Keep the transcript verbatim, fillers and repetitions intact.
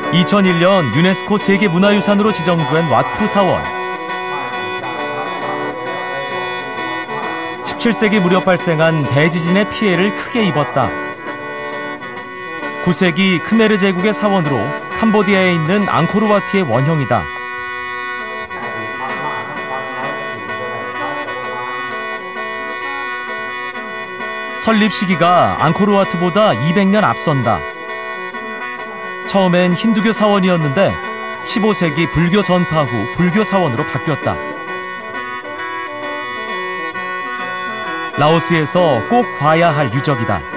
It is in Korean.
이천일 년 유네스코 세계문화유산으로 지정된 왓푸 사원. 십칠 세기 무렵 발생한 대지진의 피해를 크게 입었다. 구 세기 크메르 제국의 사원으로 캄보디아에 있는 앙코르와트의 원형이다. 설립 시기가 앙코르와트보다 이백 년 앞선다. 처음엔 힌두교 사원이었는데 십오 세기 불교 전파 후 불교 사원으로 바뀌었다. 라오스에서 꼭 봐야 할 유적이다.